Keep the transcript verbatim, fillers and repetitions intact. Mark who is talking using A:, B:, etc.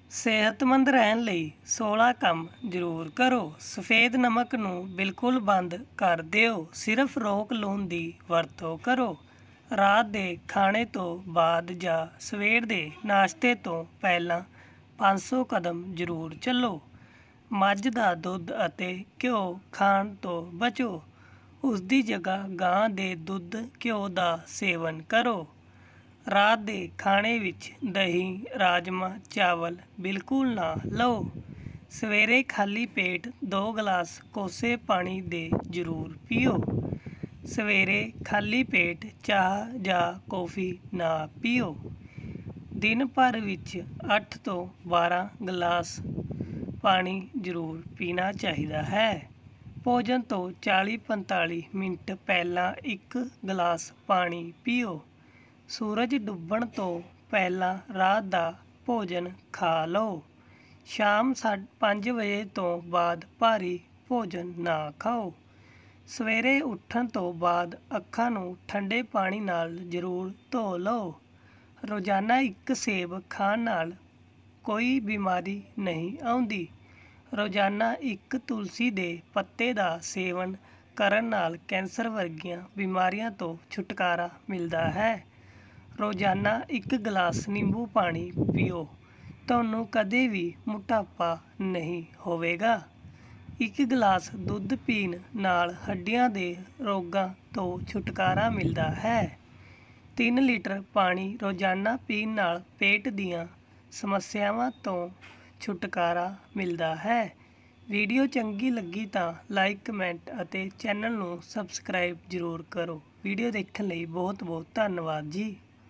A: ਸਿਹਤਮੰਦ ਰਹਿਣ ਲਈ ਸੋਲ੍ਹਾਂ ਕੰਮ ਜ਼ਰੂਰ ਕਰੋ। ਸਫੇਦ ਨਮਕ ਨੂੰ ਬਿਲਕੁਲ ਬੰਦ ਕਰ ਦਿਓ। ਸਿਰਫ ਰੋਕ ਲੂਣ ਦੀ ਵਰਤੋਂ ਕਰੋ। ਰਾਤ ਦੇ ਖਾਣੇ ਤੋਂ ਬਾਅਦ ਜਾਂ ਸਵੇਰ ਦੇ ਨਾਸ਼ਤੇ ਤੋਂ ਪਹਿਲਾਂ ਪੰਜ ਸੌ ਕਦਮ ਜ਼ਰੂਰ ਚੱਲੋ। ਮੱਝ ਦਾ ਦੁੱਧ ਅਤੇ ਘਿਓ ਖਾਣ ਤੋਂ ਬਚੋ। ਉਸ ਦੀ ਜਗ੍ਹਾ ਗਾਂ ਦੇ ਦੁੱਧ ਘਿਓ ਦਾ ਸੇਵਨ ਕਰੋ। ਰਾਤ ਦੇ ਖਾਣੇ ਵਿੱਚ ਦਹੀਂ, ਰਾਜਮਾ, ਚਾਵਲ ਬਿਲਕੁਲ ਨਾ ਲਓ। ਸਵੇਰੇ ਖਾਲੀ ਪੇਟ ਦੋ ਗਲਾਸ ਕੋਸੇ ਪਾਣੀ ਦੇ ਜ਼ਰੂਰ ਪੀਓ। ਸਵੇਰੇ ਖਾਲੀ ਪੇਟ ਚਾਹ ਜਾਂ ਕੌਫੀ ਨਾ ਪੀਓ। ਦਿਨ ਭਰ ਵਿੱਚ ਅੱਠ ਤੋਂ ਬਾਰਾਂ ਗਲਾਸ ਪਾਣੀ ਜ਼ਰੂਰ ਪੀਣਾ ਚਾਹੀਦਾ ਹੈ। ਭੋਜਨ ਤੋਂ ਚਾਲੀ ਪੰਤਾਲੀ ਮਿੰਟ ਪਹਿਲਾਂ ਇੱਕ ਗਲਾਸ ਪਾਣੀ ਪੀਓ। ਸੂਰਜ ਡੁੱਬਣ ਤੋਂ ਪਹਿਲਾਂ ਰਾਤ ਦਾ ਭੋਜਨ ਖਾ ਲਓ। ਸ਼ਾਮ ਪੰਜ ਵਜੇ ਤੋਂ ਬਾਅਦ ਭਾਰੀ ਭੋਜਨ ਨਾ ਖਾਓ। ਸਵੇਰੇ ਉੱਠਣ ਤੋਂ ਬਾਅਦ ਅੱਖਾਂ ਨੂੰ ਠੰਡੇ ਪਾਣੀ ਨਾਲ ਜ਼ਰੂਰ ਧੋ ਲਓ। ਰੋਜ਼ਾਨਾ ਇੱਕ ਸੇਬ ਖਾਣ ਨਾਲ ਕੋਈ ਬਿਮਾਰੀ ਨਹੀਂ ਆਉਂਦੀ। ਰੋਜ਼ਾਨਾ ਇੱਕ ਤੁਲਸੀ ਦੇ ਪੱਤੇ ਦਾ ਸੇਵਨ ਕਰਨ ਨਾਲ ਕੈਂਸਰ ਵਰਗੀਆਂ ਬਿਮਾਰੀਆਂ ਤੋਂ ਛੁਟਕਾਰਾ ਮਿਲਦਾ ਹੈ। ਰੋਜ਼ਾਨਾ ਇੱਕ ਗਲਾਸ ਨਿੰਬੂ ਪਾਣੀ ਪੀਓ। ਤੁਹਾਨੂੰ ਕਦੇ ਵੀ ਮੋਟਾਪਾ ਨਹੀਂ ਹੋਵੇਗਾ। ਇੱਕ ਗਲਾਸ ਦੁੱਧ ਪੀਣ ਨਾਲ ਹੱਡੀਆਂ ਦੇ ਰੋਗਾਂ ਤੋਂ ਛੁਟਕਾਰਾ ਮਿਲਦਾ ਹੈ। ਤਿੰਨ ਲੀਟਰ ਪਾਣੀ ਰੋਜ਼ਾਨਾ ਪੀਣ ਨਾਲ ਪੇਟ ਦੀਆਂ ਸਮੱਸਿਆਵਾਂ ਤੋਂ ਛੁਟਕਾਰਾ ਮਿਲਦਾ ਹੈ। ਵੀਡੀਓ ਚੰਗੀ ਲੱਗੀ ਤਾਂ ਲਾਈਕ, ਕਮੈਂਟ ਅਤੇ ਚੈਨਲ ਨੂੰ ਸਬਸਕ੍ਰਾਈਬ ਜ਼ਰੂਰ ਕਰੋ। ਵੀਡੀਓ ਦੇਖਣ ਲਈ ਬਹੁਤ ਬਹੁਤ ਧੰਨਵਾਦ ਜੀ।